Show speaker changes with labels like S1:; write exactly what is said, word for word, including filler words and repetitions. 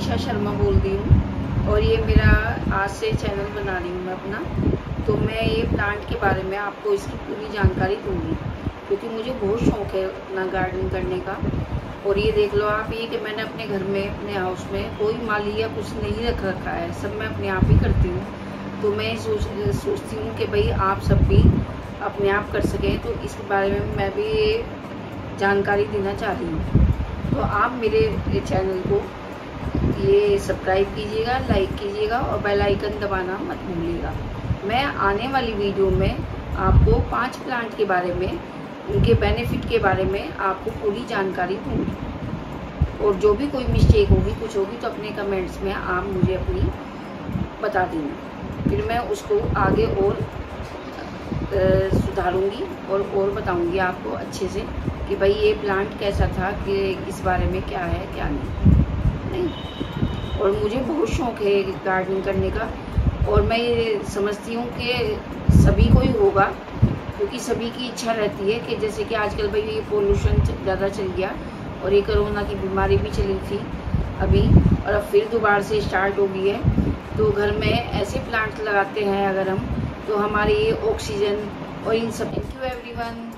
S1: निशा शर्मा बोल रही हूँ और ये मेरा आज से चैनल बना रही हूँ मैं अपना। तो मैं ये प्लांट के बारे में आपको इसकी पूरी जानकारी दूँगी क्योंकि मुझे बहुत शौक़ है अपना गार्डन करने का। और ये देख लो आप, ये कि मैंने अपने घर में अपने हाउस में कोई माली या कुछ नहीं रख रखा है, सब मैं अपने आप ही करती हूँ। तो मैं सोच सोचती हूँ कि भाई आप सब भी अपने आप कर सकें, तो इसके बारे में मैं भी जानकारी देना चाह रही हूँ। तो आप मेरे चैनल को ये सब्सक्राइब कीजिएगा, लाइक कीजिएगा और बेल आइकन दबाना मत भूलिएगा। मैं आने वाली वीडियो में आपको पांच प्लांट के बारे में, उनके बेनिफिट के बारे में आपको पूरी जानकारी दूँगी। और जो भी कोई मिस्टेक होगी, कुछ होगी, तो अपने कमेंट्स में आप मुझे अपनी बता देना, फिर मैं उसको आगे और सुधारूंगी और और बताऊंगी आपको अच्छे से कि भाई ये प्लांट कैसा था, कि इस बारे में क्या है क्या नहीं नहीं और मुझे बहुत शौक़ है गार्डनिंग करने का। और मैं ये समझती हूँ कि सभी को ही होगा, क्योंकि सभी की इच्छा रहती है कि जैसे कि आजकल भाई ये पोल्यूशन ज़्यादा चल गया और ये कोरोना की बीमारी भी चली थी अभी, और अब फिर दोबारा से स्टार्ट हो गई है। तो घर में ऐसे प्लांट लगाते हैं अगर हम, तो हमारी ऑक्सीजन और इन सब। Thank you everyone.